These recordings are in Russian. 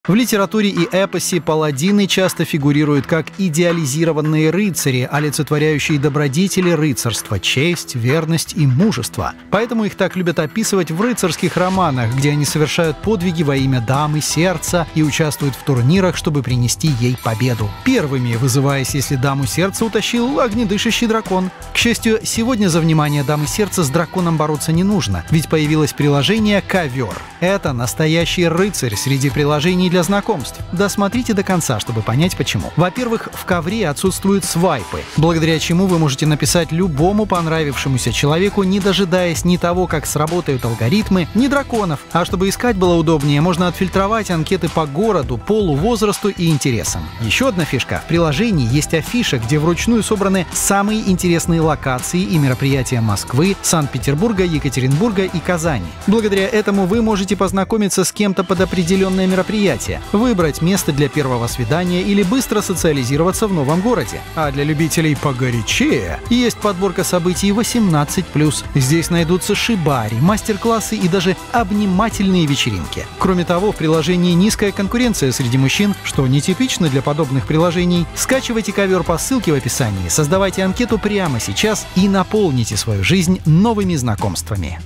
В литературе и эпосе паладины часто фигурируют как идеализированные рыцари, олицетворяющие добродетели рыцарства, честь, верность и мужество. Поэтому их так любят описывать в рыцарских романах, где они совершают подвиги во имя дамы сердца и участвуют в турнирах, чтобы принести ей победу. Первыми вызываясь, если даму сердца утащил огнедышащий дракон. К счастью, сегодня за внимание дамы сердца с драконом бороться не нужно, ведь появилось приложение «Ковер». Это настоящий рыцарь среди приложений для знакомств. Досмотрите до конца, чтобы понять почему. Во-первых, в ковре отсутствуют свайпы, благодаря чему вы можете написать любому понравившемуся человеку, не дожидаясь ни того, как сработают алгоритмы, ни драконов. А чтобы искать было удобнее, можно отфильтровать анкеты по городу, полу, возрасту и интересам. Еще одна фишка. В приложении есть афиша, где вручную собраны самые интересные локации и мероприятия Москвы, Санкт-Петербурга, Екатеринбурга и Казани. Благодаря этому вы можете познакомиться с кем-то под определенное мероприятие, выбрать место для первого свидания или быстро социализироваться в новом городе. А для любителей погорячее есть подборка событий 18+. Здесь найдутся шибари, мастер-классы и даже обнимательные вечеринки. Кроме того, в приложении низкая конкуренция среди мужчин, что нетипично для подобных приложений. Скачивайте ковер по ссылке в описании, создавайте анкету прямо сейчас и наполните свою жизнь новыми знакомствами.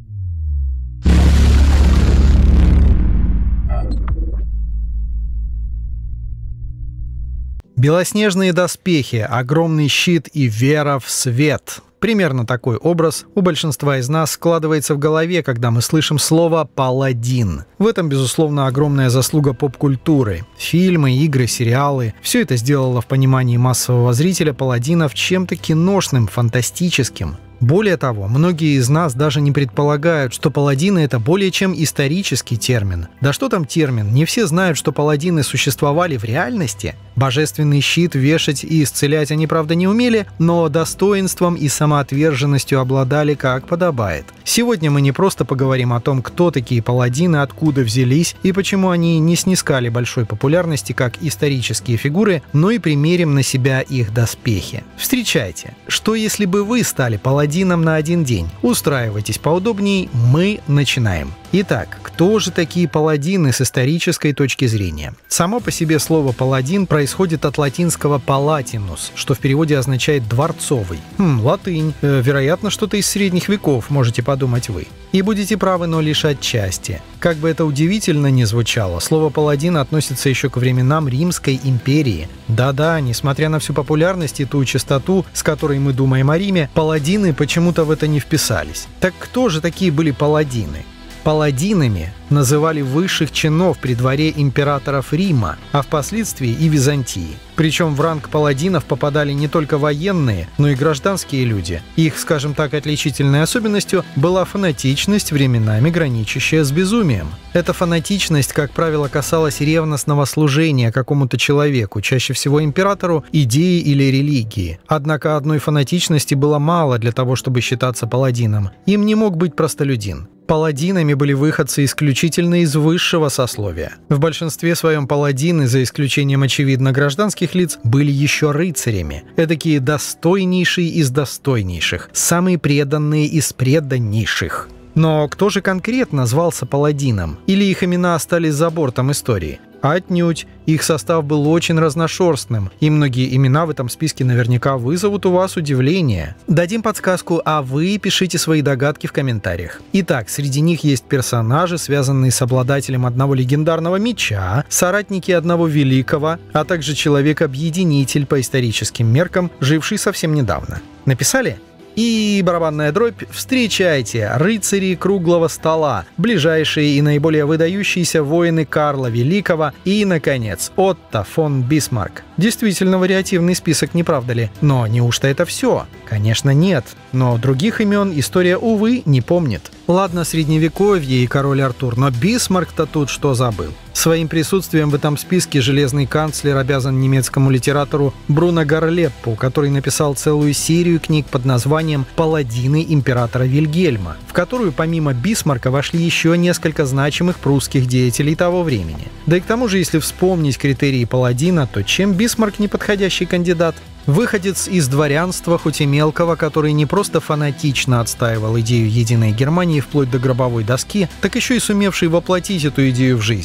Белоснежные доспехи, огромный щит и вера в свет. Примерно такой образ у большинства из нас складывается в голове, когда мы слышим слово «паладин». В этом, безусловно, огромная заслуга поп-культуры. Фильмы, игры, сериалы – все это сделало в понимании массового зрителя паладинов чем-то киношным, фантастическим. Более того, многие из нас даже не предполагают, что паладины – это более чем исторический термин. Да что там термин, не все знают, что паладины существовали в реальности. Божественный щит вешать и исцелять они, правда, не умели, но достоинством и самоотверженностью обладали как подобает. Сегодня мы не просто поговорим о том, кто такие паладины, откуда взялись и почему они не снискали большой популярности как исторические фигуры, но и примерим на себя их доспехи. Встречайте! Что если бы вы стали паладином на один день? Устраивайтесь поудобней, мы начинаем. Итак, кто же такие паладины с исторической точки зрения? Само по себе слово «паладин» происходит от латинского «palatinus», что в переводе означает «дворцовый». Латынь. Вероятно, что-то из средних веков, можете подумать вы. И будете правы, но лишь отчасти. Как бы это удивительно ни звучало, слово «паладин» относится еще к временам Римской империи. Да-да, несмотря на всю популярность и ту частоту, с которой мы думаем о Риме, паладины почему-то в это не вписались. Так кто же такие были паладины? Паладинами называли высших чинов при дворе императоров Рима, а впоследствии и Византии. Причем в ранг паладинов попадали не только военные, но и гражданские люди. Их, скажем так, отличительной особенностью была фанатичность, временами граничащая с безумием. Эта фанатичность, как правило, касалась ревностного служения какому-то человеку, чаще всего императору, идеи или религии. Однако одной фанатичности было мало для того, чтобы считаться паладином. Им не мог быть простолюдин. Паладинами были выходцы исключительно из высшего сословия. В большинстве своем паладины, за исключением, очевидно, гражданских лиц, были еще рыцарями. Эдакие достойнейшие из достойнейших, самые преданные из преданнейших. Но кто же конкретно звался паладином? Или их имена остались за бортом истории? Отнюдь. Их состав был очень разношерстным, и многие имена в этом списке наверняка вызовут у вас удивление. Дадим подсказку, а вы пишите свои догадки в комментариях. Итак, среди них есть персонажи, связанные с обладателем одного легендарного меча, соратники одного великого, а также человек-объединитель по историческим меркам, живший совсем недавно. Написали? И барабанная дробь. Встречайте, рыцари круглого стола, ближайшие и наиболее выдающиеся воины Карла Великого и, наконец, Отто фон Бисмарк. Действительно вариативный список, не правда ли? Но неужто это все? Конечно, нет. Но других имен история, увы, не помнит. Ладно, средневековье и король Артур, но Бисмарк-то тут что забыл? Своим присутствием в этом списке железный канцлер обязан немецкому литератору Бруно Горлеппу, который написал целую серию книг под названием «Паладины императора Вильгельма», в которую помимо Бисмарка вошли еще несколько значимых прусских деятелей того времени. Да и к тому же, если вспомнить критерии паладина, то чем Бисмарк неподходящий кандидат? Выходец из дворянства, хоть и мелкого, который не просто фанатично отстаивал идею единой Германии вплоть до гробовой доски, так еще и сумевший воплотить эту идею в жизнь.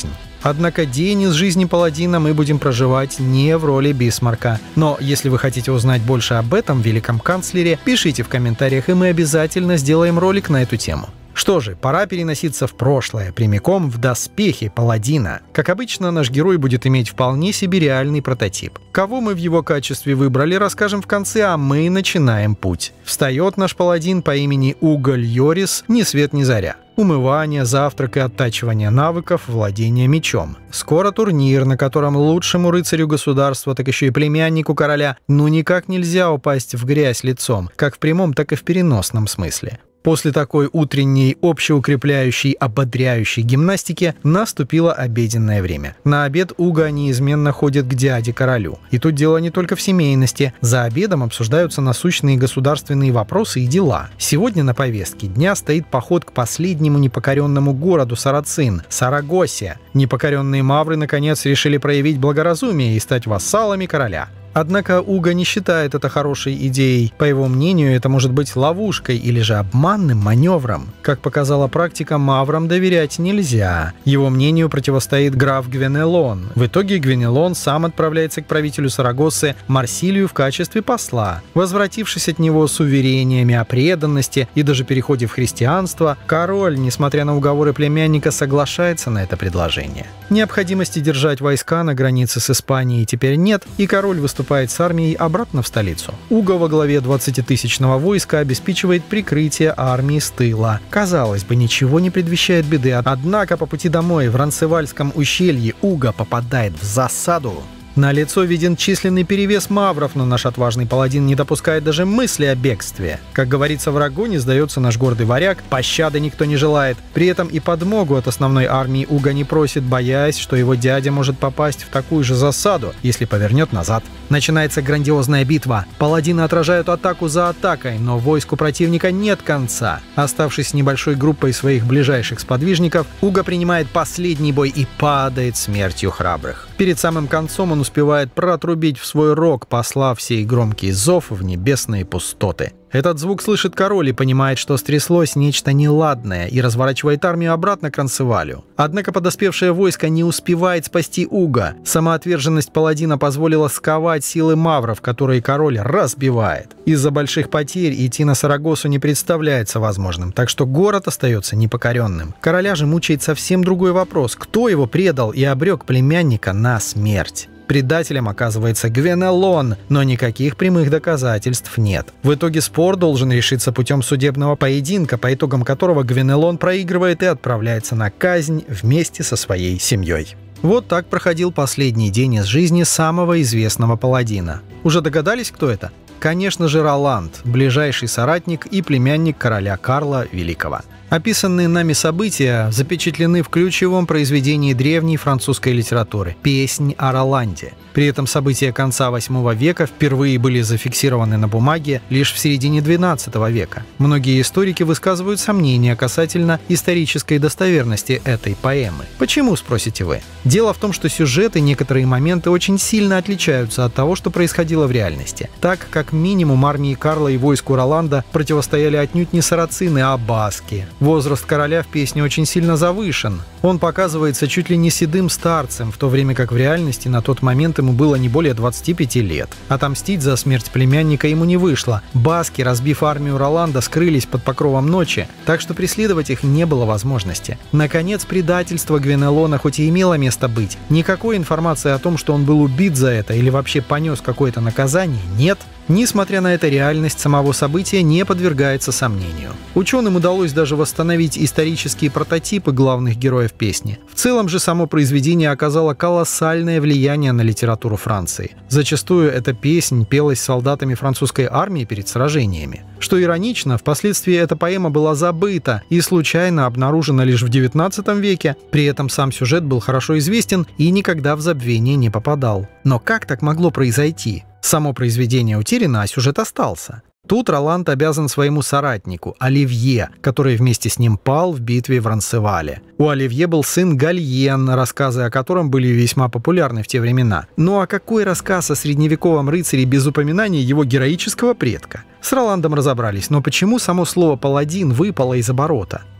Однако день из жизни паладина мы будем проживать не в роли Бисмарка. Но если вы хотите узнать больше об этом великом канцлере, пишите в комментариях, и мы обязательно сделаем ролик на эту тему. Что же, пора переноситься в прошлое, прямиком в доспехи паладина. Как обычно, наш герой будет иметь вполне себе реальный прототип. Кого мы в его качестве выбрали, расскажем в конце, а мы начинаем путь. Встает наш паладин по имени Уго Льорис ни свет ни заря. Умывание, завтрак и оттачивание навыков владения мечом. Скоро турнир, на котором лучшему рыцарю государства, так еще и племяннику короля, никак нельзя упасть в грязь лицом, как в прямом, так и в переносном смысле. После такой утренней, общеукрепляющей, ободряющей гимнастики наступило обеденное время. На обед Уго неизменно ходит к дяде-королю. И тут дело не только в семейности. За обедом обсуждаются насущные государственные вопросы и дела. Сегодня на повестке дня стоит поход к последнему непокоренному городу Сарацин – Сарагосе. Непокоренные мавры, наконец, решили проявить благоразумие и стать вассалами короля. Однако Уго не считает это хорошей идеей. По его мнению, это может быть ловушкой или же обманным маневром. Как показала практика, маврам доверять нельзя. Его мнению противостоит граф Гвенелон. В итоге Гвенелон сам отправляется к правителю Сарагосы Марсилию в качестве посла. Возвратившись от него с уверениями о преданности и даже переходе в христианство, король, несмотря на уговоры племянника, соглашается на это предложение. Необходимости держать войска на границе с Испанией теперь нет, и король выступает с армией обратно в столицу. Уго во главе 20-тысячного войска обеспечивает прикрытие армии с тыла. Казалось бы, ничего не предвещает беды, однако по пути домой в Ранцевальском ущелье Уго попадает в засаду. На лицо виден численный перевес мавров, но наш отважный паладин не допускает даже мысли о бегстве. Как говорится, врагу не сдается наш гордый варяг, пощады никто не желает. При этом и подмогу от основной армии Уго не просит, боясь, что его дядя может попасть в такую же засаду, если повернет назад. Начинается грандиозная битва. Паладины отражают атаку за атакой, но войску противника нет конца. Оставшись с небольшой группой своих ближайших сподвижников, Уго принимает последний бой и падает смертью храбрых. Перед самым концом он успевает протрубить в свой рог, послав сей громкий зов в небесные пустоты. Этот звук слышит король и понимает, что стряслось нечто неладное, и разворачивает армию обратно к Ранцевалю. Однако подоспевшее войско не успевает спасти Уго. Самоотверженность паладина позволила сковать силы мавров, которые король разбивает. Из-за больших потерь идти на Сарагосу не представляется возможным, так что город остается непокоренным. Короля же мучает совсем другой вопрос: кто его предал и обрек племянника на смерть? Предателем оказывается Гвенелон, но никаких прямых доказательств нет. В итоге спор должен решиться путем судебного поединка, по итогам которого Гвенелон проигрывает и отправляется на казнь вместе со своей семьей. Вот так проходил последний день из жизни самого известного паладина. Уже догадались, кто это? Конечно же, Роланд, ближайший соратник и племянник короля Карла Великого. Описанные нами события запечатлены в ключевом произведении древней французской литературы «Песнь о Роланде». При этом события конца VIII века впервые были зафиксированы на бумаге лишь в середине XII века. Многие историки высказывают сомнения касательно исторической достоверности этой поэмы. Почему, спросите вы? Дело в том, что сюжет и некоторые моменты очень сильно отличаются от того, что происходило в реальности. Так как минимум армии Карла и войску Роланда противостояли отнюдь не сарацины, а баски. Возраст короля в песне очень сильно завышен. Он показывается чуть ли не седым старцем, в то время как в реальности на тот момент ему было не более 25 лет. Отомстить за смерть племянника ему не вышло. Баски, разбив армию Роланда, скрылись под покровом ночи, так что преследовать их не было возможности. Наконец, предательство Гвенелона хоть и имело место быть, никакой информации о том, что он был убит за это или вообще понес какое-то наказание, нет. Несмотря на это, реальность самого события не подвергается сомнению. Ученым удалось даже восстановить исторические прототипы главных героев песни. В целом же само произведение оказало колоссальное влияние на литературу Франции. Зачастую эта песнь пелась солдатами французской армии перед сражениями. Что иронично, впоследствии эта поэма была забыта и случайно обнаружена лишь в XIX веке. При этом сам сюжет был хорошо известен и никогда в забвение не попадал. Но как так могло произойти? Само произведение утеряно, а сюжет остался. Тут Роланд обязан своему соратнику, Оливье, который вместе с ним пал в битве в Ранцевале. У Оливье был сын Гальен, рассказы о котором были весьма популярны в те времена. Ну а какой рассказ о средневековом рыцаре без упоминания его героического предка? С Роландом разобрались, но почему само слово «паладин» выпало из оборота?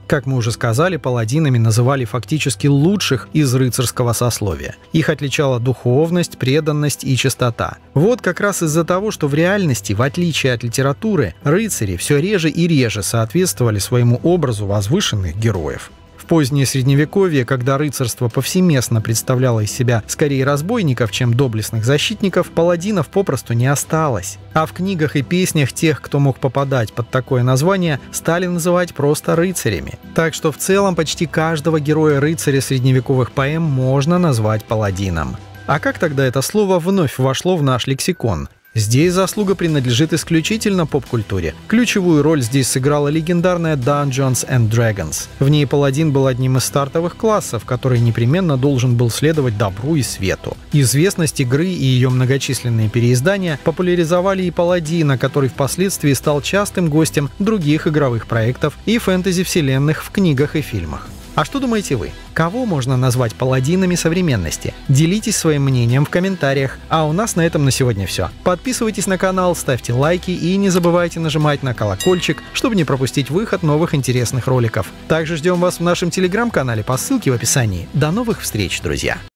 Как мы уже сказали, паладинами называли фактически лучших из рыцарского сословия. Их отличала духовность, преданность и чистота. Вот как раз из-за того, что в реальности, в отличие от литературы, рыцари все реже и реже соответствовали своему образу возвышенных героев. В позднее Средневековье, когда рыцарство повсеместно представляло из себя скорее разбойников, чем доблестных защитников, паладинов попросту не осталось. А в книгах и песнях тех, кто мог попадать под такое название, стали называть просто рыцарями. Так что в целом почти каждого героя-рыцаря средневековых поэм можно назвать паладином. А как тогда это слово вновь вошло в наш лексикон? Здесь заслуга принадлежит исключительно поп-культуре. Ключевую роль здесь сыграла легендарная Dungeons and Dragons. В ней паладин был одним из стартовых классов, который непременно должен был следовать добру и свету. Известность игры и ее многочисленные переиздания популяризовали и паладина, который впоследствии стал частым гостем других игровых проектов и фэнтези-вселенных в книгах и фильмах. А что думаете вы? Кого можно назвать паладинами современности? Делитесь своим мнением в комментариях. А у нас на этом на сегодня все. Подписывайтесь на канал, ставьте лайки и не забывайте нажимать на колокольчик, чтобы не пропустить выход новых интересных роликов. Также ждем вас в нашем телеграм-канале по ссылке в описании. До новых встреч, друзья!